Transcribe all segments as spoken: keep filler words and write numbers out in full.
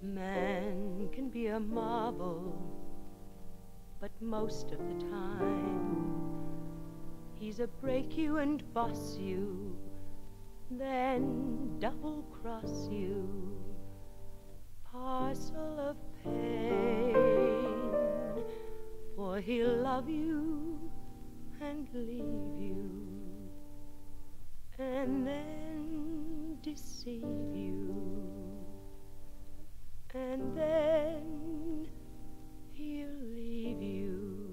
Man can be a marvel, but most of the time he's a break you and boss you, then double cross you. Parcel of pain, for he'll love you and leave you, and then deceive you, and then he'll leave you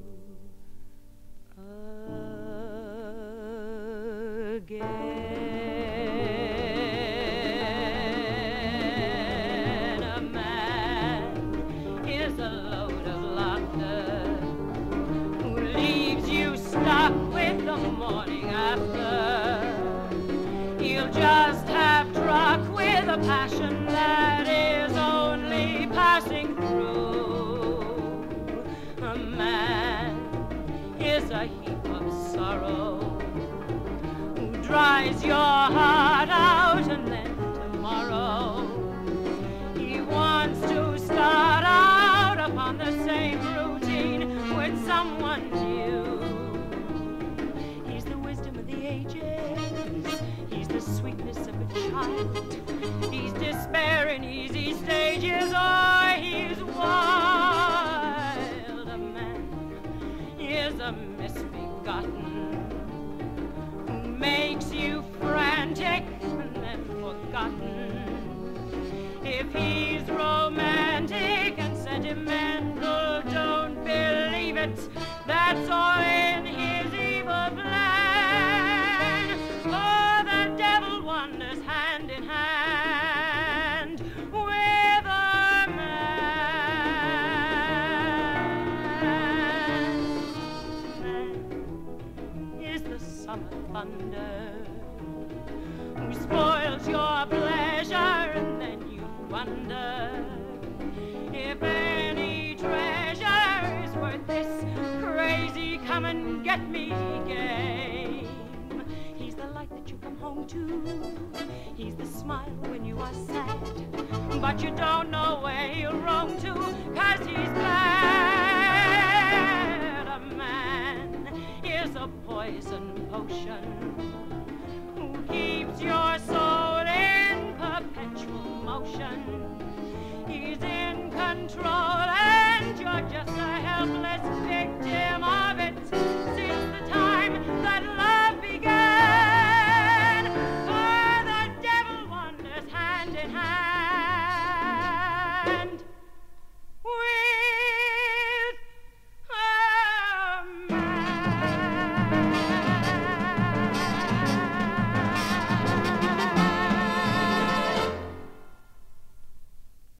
again. A man is a load of laughter who leaves you stuck with the morning after. He'll just have truck with a passion that is only passing through. A man is a heap of sorrow who dries your heart out, and then tomorrow he wants to start out upon the same routine with someone new. He's the wisdom of the ages, he's the sweetness of a child, he's despair in easy stages, or he's wild. A man is a misbegotten who makes you frantic and then forgotten. If he's romantic and sentimental, don't believe it, that's all in his evil plan. For the devil wanders hand in hand with a man. Man is the summer thunder who spoils your pleasure, and then you wonder if any treasure is worth this crazy come and get me game. He's the light that you come home to, he's the smile when you are sad, but you don't know where he'll roam to, 'cause he's bad. A man is a poison potion who keeps your soul in perpetual motion. He's in control and you're just a helpless victim of it since the time that love began. For the devil wanders hand in hand